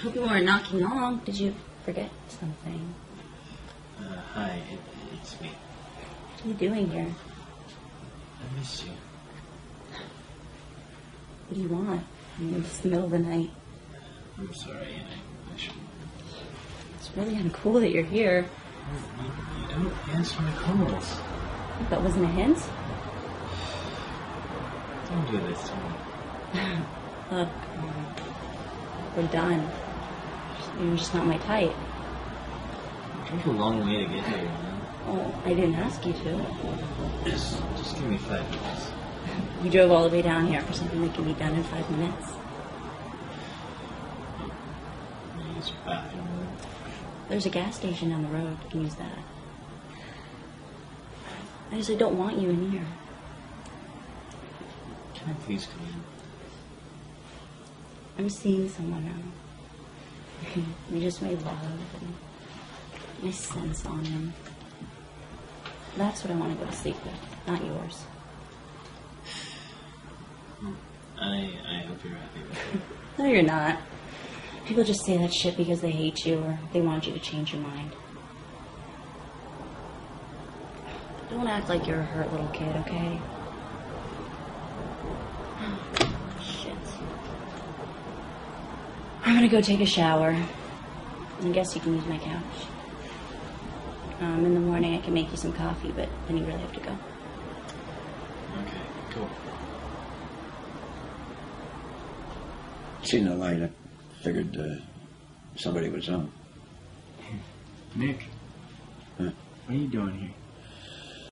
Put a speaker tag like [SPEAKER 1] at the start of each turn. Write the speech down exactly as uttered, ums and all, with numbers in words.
[SPEAKER 1] hope you weren't knocking long. Did you forget something?
[SPEAKER 2] Uh, hi, it, it's me.
[SPEAKER 1] What are you doing here?
[SPEAKER 2] I miss you.
[SPEAKER 1] What do you want? I mean, it's the middle of the night.
[SPEAKER 2] I'm sorry, I, I shouldn't.
[SPEAKER 1] It's really uncool that you're here.
[SPEAKER 2] You, you don't answer my calls.
[SPEAKER 1] That wasn't a hint?
[SPEAKER 2] Don't do this to me.
[SPEAKER 1] Look, um, we're done. You're just not my type.
[SPEAKER 2] You drove a long way to get here, you know?
[SPEAKER 1] Oh, I didn't ask you to.
[SPEAKER 2] Just, just give me five minutes.
[SPEAKER 1] You drove all the way down here for something that can be done in five minutes.
[SPEAKER 2] Can I use your bathroom?
[SPEAKER 1] There's a gas station down the road. You can use that. I just I don't want you in here.
[SPEAKER 2] Can I please come in?
[SPEAKER 1] I'm seeing someone now. We just made love and my sense on him. That's what I want to go to sleep with, not yours.
[SPEAKER 2] I, I hope you're happy with it.
[SPEAKER 1] No, you're not. People just say that shit because they hate you or they want you to change your mind. Don't act like you're a hurt little kid, okay? Shit. I'm gonna go take a shower. I guess you can use my couch. Um, in the morning I can make you some coffee, but then you really have to go.
[SPEAKER 2] Okay, cool.
[SPEAKER 3] Seen the light. I figured uh, somebody was home.
[SPEAKER 4] Nick,
[SPEAKER 3] Huh?
[SPEAKER 4] what are you doing here?